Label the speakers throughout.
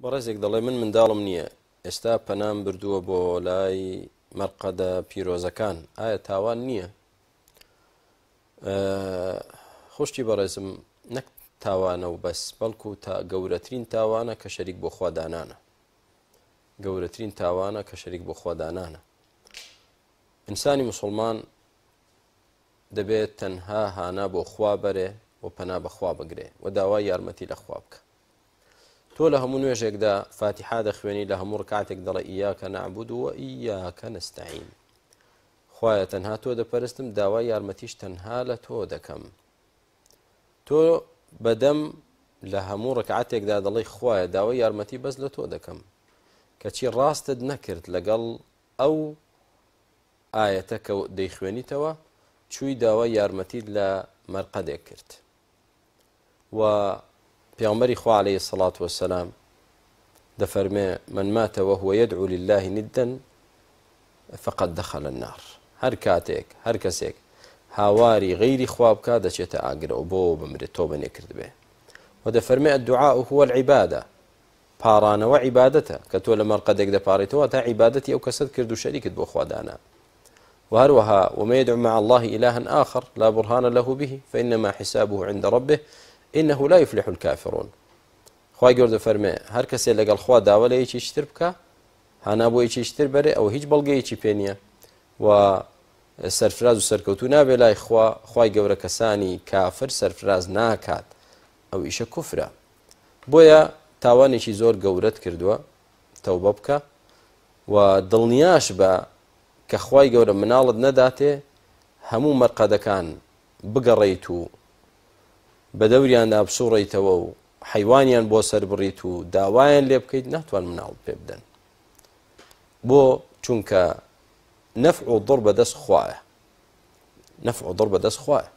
Speaker 1: بەڕێزێک دەڵێ من منداڵم نییە، ئێستا پەنام بردووە بۆ لای مەرقەدە پیرۆزەکان، ئایا تاوان نییە؟ خوشتی بەڕێزم، نەک تاوانە و بەس، بەڵکو تا گەورەترین تاوانە کە شەریک بۆ خوادانانە، گەورەترین تاوانە کە شەریک بۆ خوادانانە. ئینسانی مسلمان دەبێت تەنها هانا بۆ خوا بەرێ و پەنا بەخوا بگرێ و داوای یارمەتی لە خوا بکە. تۆ لە هەموو نوێژێکدا فاتحا دەخوێنی، لە هەموو ڕکعاتێک دەڵێ ئیاکە نەعبود و ئیاکە نەستەعین، خوایە تەنها تۆ دەپەرستم، داوای یارمەتیش تەنها لە تۆ دەکەم. تۆ بەدەم لە هەموو ڕکعاتێکدا دەڵێ خوایە داوای یارمەتی بەس لە تۆ دەکەم، کەچی ڕاستت نەکرد لەگەڵ ئەو ئایەتە کە دەیخوێنیتەوە، چووی داوای یارمەتی لە مەرقەدێک کرد. و پیامبری خوا علیه الصلاة والسلام دەفەرمێ من مات وهو يدعو لله ندا فقد دخل النار. هەر کاتێک هەر کەسێک هاواری غەیری خوا بکات دەچێتە ئاگرەوە بۆ بمرێت تۆ بە نێکرد بێ. و دەفەرمێ الدعاء هو العبادة، پاڕانەوە عیبادەتە کە تۆ لە مەرقەدێک دەپاڕیتەوە تا عیبادەتی ئەو کەسەت کرد و شەریکت بۆ خوا دانا. وهروها وما يدعو مع الله إلها آخر لا برهان له به فإنما حسابه عند ربه إنه لا يفلح الكافرون. خوای گەورە فەرمێ هەر کەسێ لەگەڵ خوا داوا لە یەکی شتر بکە، هانا بۆ یەکی شتر بەرێ، ئەو هیچ بەڵگەیەکی پێ نییە و سەرفراز و سەرکەوتو نابێ لای خوا. خوای گەورە کەسانی کافر سەرفراز ناکات، ئەو ئیشە کوفرە. بۆیە تاوانێکی زۆر گەورەت کردووە، تەوبە بکە و دڵنیاش بە کە خوای گەورە مناڵت نەداتێ هەموو مەرقەدەکان بگەڕێیت و بە دەوریاندا بسوڕیتەوە و حیوانیان بۆ سەر بڕیت و داوایان لێ بکەیت، ناتوان مناڵت پێ بدەن. بۆ چونکە نەفع و ضڕ بەدەست خوایە، نەفع و ضڕ بەدەست خوایە.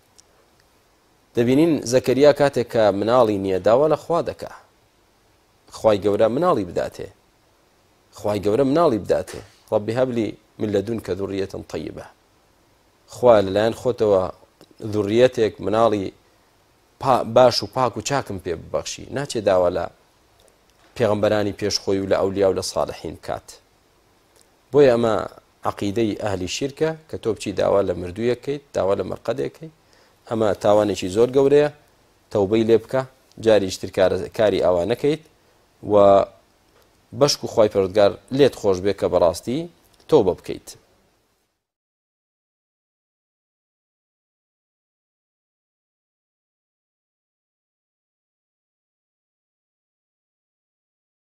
Speaker 1: دەبینین زەکەریا کاتێک کە مناڵی نییە داوا لە خوا دەکا، خوای گەورە مناڵی بداتێ، خوای گەورە مناڵی بداتێ. رب هب لي من لدنك ذرية طيبة. خوا لەلایەن خۆتەوە ذوریەتێک مناڵی باش و پاک و چاکم پێ ببەخشی. ناچێ داوا لە پێغەمبەرانی پێشخۆی و لە ئەولیا و لە ساڵحین بکات. بۆیە ئەمە عەقیدەی ئەهلی شیرکە کە تۆ بچی داوا لە مردوویەکەیت، داوا لە مەرقەدێکەکەیت، ئەمە تاوانێکی زۆر گەورەیە. تەوبەی لێ بکە، جاریشتر کاری ئاوا نەکەیت و بەشک و خوای پەروەردگار لێت خۆش بێ کە بەڕاستی تۆبە بکەیت.